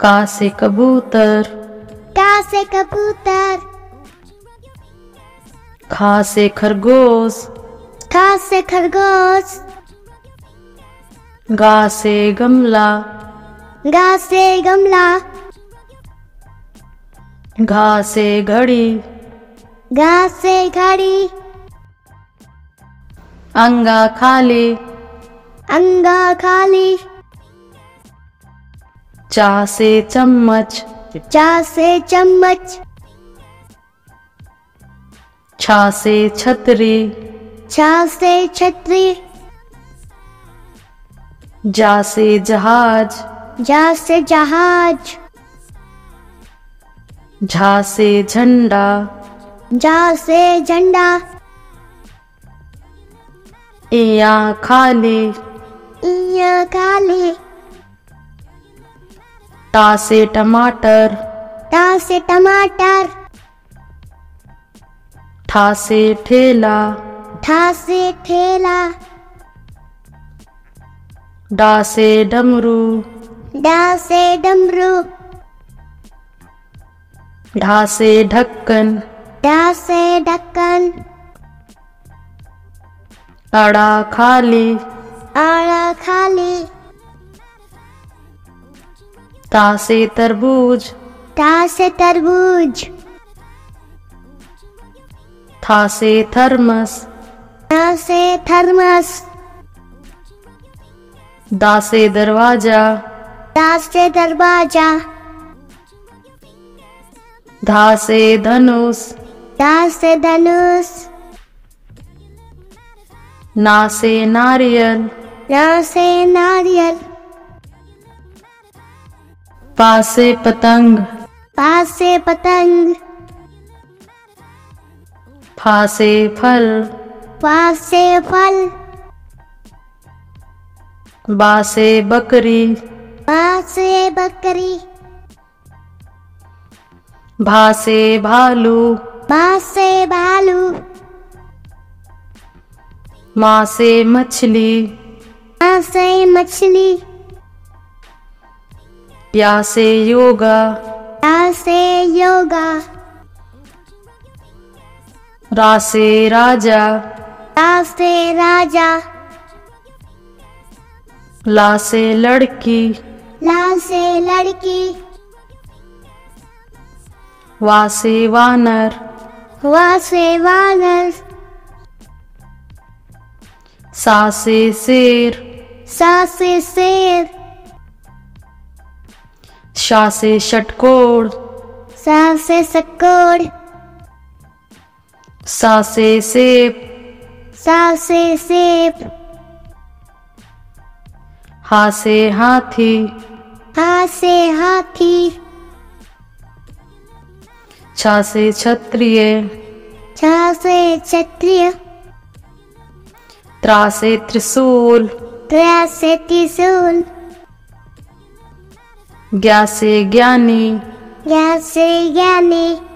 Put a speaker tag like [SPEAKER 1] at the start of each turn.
[SPEAKER 1] का से कबूतर,
[SPEAKER 2] का से कबूतर।
[SPEAKER 1] खा से खरगोश,
[SPEAKER 2] खा से खरगोश।
[SPEAKER 1] गा से गमला,
[SPEAKER 2] गा से गमला।
[SPEAKER 1] घा से घड़ी,
[SPEAKER 2] गा से घड़ी।
[SPEAKER 1] अंगा खाली,
[SPEAKER 2] अंगा खाली।
[SPEAKER 1] चा से चम्मच,
[SPEAKER 2] चा से चम्मच।
[SPEAKER 1] छा से छतरी,
[SPEAKER 2] छा से छतरी।
[SPEAKER 1] जा से जहाज,
[SPEAKER 2] जा से जहाज।
[SPEAKER 1] झा से झंडा,
[SPEAKER 2] जा से झंडा।
[SPEAKER 1] इया खाली,
[SPEAKER 2] इया खाली।
[SPEAKER 1] टा से टमाटर,
[SPEAKER 2] टा से टमाटर।
[SPEAKER 1] ठा से ठेला,
[SPEAKER 2] ठा से ठेला।
[SPEAKER 1] डा से डमरू,
[SPEAKER 2] डा से डमरू।
[SPEAKER 1] ढा से ढक्कन,
[SPEAKER 2] डा से ढक्कन।
[SPEAKER 1] अड़ा खाली,
[SPEAKER 2] आड़ा खाली।
[SPEAKER 1] ता से तरबूज,
[SPEAKER 2] ता से तरबूज।
[SPEAKER 1] था से थर्मस,
[SPEAKER 2] ता से थर्मस।
[SPEAKER 1] दा से दरवाजा,
[SPEAKER 2] दा से दरवाजा।
[SPEAKER 1] धा से धनुष,
[SPEAKER 2] दा से धनुष।
[SPEAKER 1] ना से नारियल,
[SPEAKER 2] ना से नारियल।
[SPEAKER 1] पा से पतंग,
[SPEAKER 2] पा से पतंग।
[SPEAKER 1] फा से फल,
[SPEAKER 2] फा से फल।
[SPEAKER 1] बा से बकरी,
[SPEAKER 2] बा से बकरी।
[SPEAKER 1] भा से भालू,
[SPEAKER 2] बा से भालू।
[SPEAKER 1] माँ से मछली,
[SPEAKER 2] मा से मछली।
[SPEAKER 1] या से योगा,
[SPEAKER 2] या से योगा।
[SPEAKER 1] रा से राजा,
[SPEAKER 2] रा से राजा।
[SPEAKER 1] ला से लड़की,
[SPEAKER 2] ला से लड़की।
[SPEAKER 1] वा से वानर,
[SPEAKER 2] वा से वानर।
[SPEAKER 1] सा से शेर,
[SPEAKER 2] सा से शेर।
[SPEAKER 1] शा से षटकोण,
[SPEAKER 2] सा से षटकोण।
[SPEAKER 1] सा से सेब,
[SPEAKER 2] सा से सेब।
[SPEAKER 1] हा से हाथी,
[SPEAKER 2] हा से हाथी।
[SPEAKER 1] छा से क्षत्रिय,
[SPEAKER 2] छा से क्षत्रिय।
[SPEAKER 1] त्रा से त्रिशूल,
[SPEAKER 2] त्रा से त्रिशूल।
[SPEAKER 1] ज्ञा से ज्ञानी,
[SPEAKER 2] ज्ञा से ज्ञानी।